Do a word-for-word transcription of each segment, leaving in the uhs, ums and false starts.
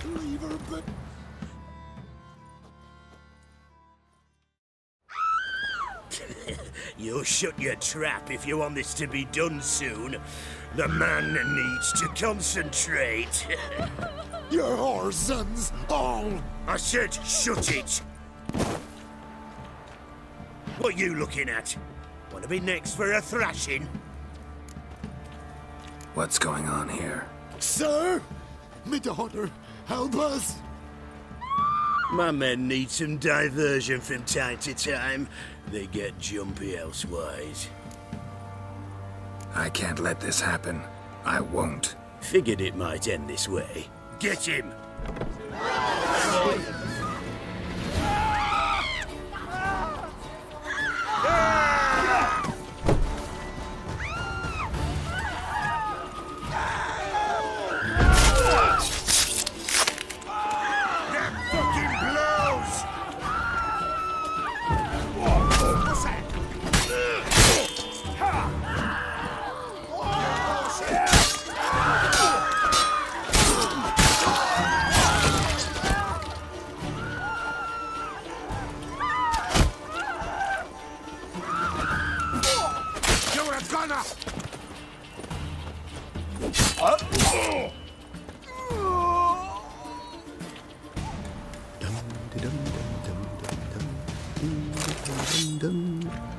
Leave her, but... You'll shut your trap if you want this to be done soon. The man needs to concentrate. Your whoresons, all! I said shut it! What you looking at? Want to be next for a thrashing? What's going on here? Sir! Me daughter, help us! My men need some diversion from time to time. They get jumpy elsewise. I can't let this happen. I won't. Figured it might end this way. Get him!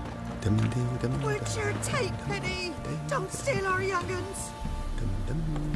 What's your take, Penny? Don't steal our young'uns.